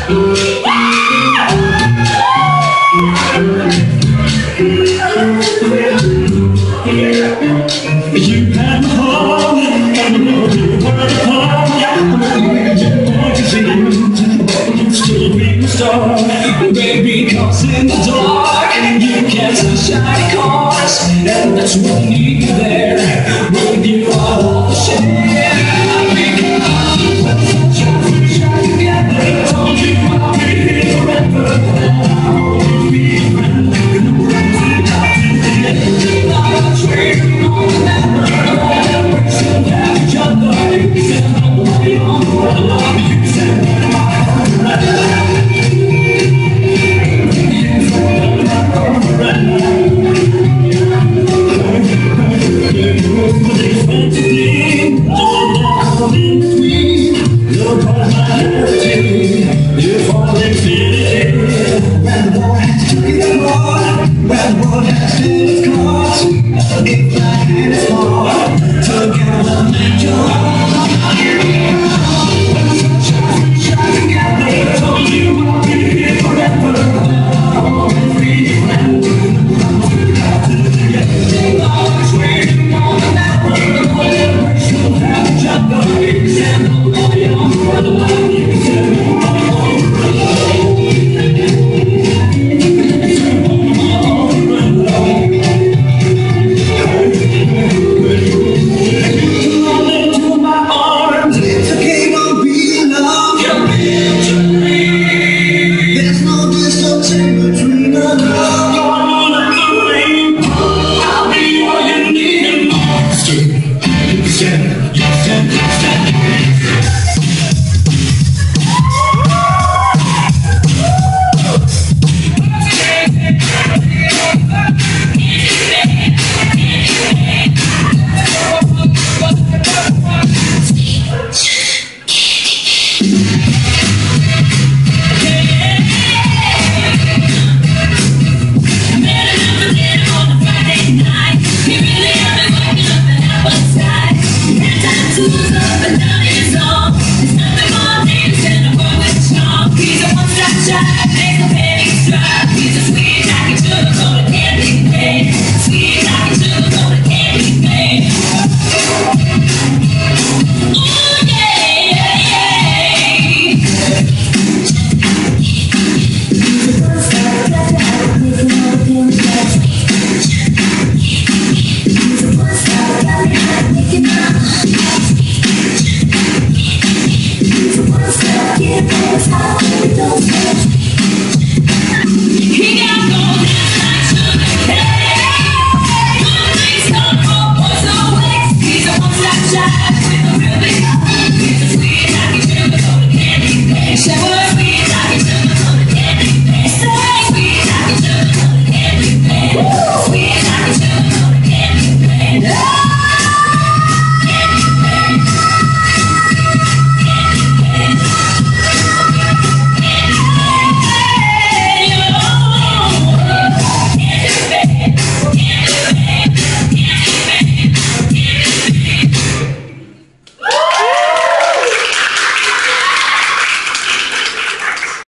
You had my heart, and you know you were apart. You still be a star, baby, 'cause in the dark you can't see shiny cars, and that's what you need there. With you I want to share. Told you I'll be here forever, and I'll always be a friend. Well, the world has been its cause. If I had